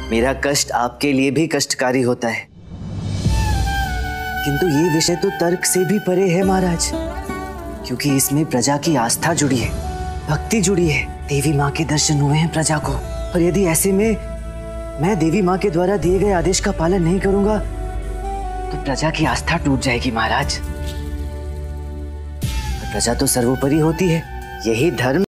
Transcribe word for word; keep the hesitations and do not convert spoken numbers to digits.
मेरा कष्ट आपके लिए भी कष्टकारी होता है, किंतु ये विषय तो तर्क से भी परे है महाराज, क्योंकि इसमें प्रजा की आस्था जुड़ी है, भक्ति जुड़ी है। देवी माँ के दर्शन हुए हैं प्रजा को, और यदि ऐसे में मैं देवी माँ के द्वारा दिए गए आदेश का पालन नहीं करूंगा तो प्रजा की आस्था टूट जाएगी महाराज। प्रजा तो सर्वोपरि होती है, यही धर्म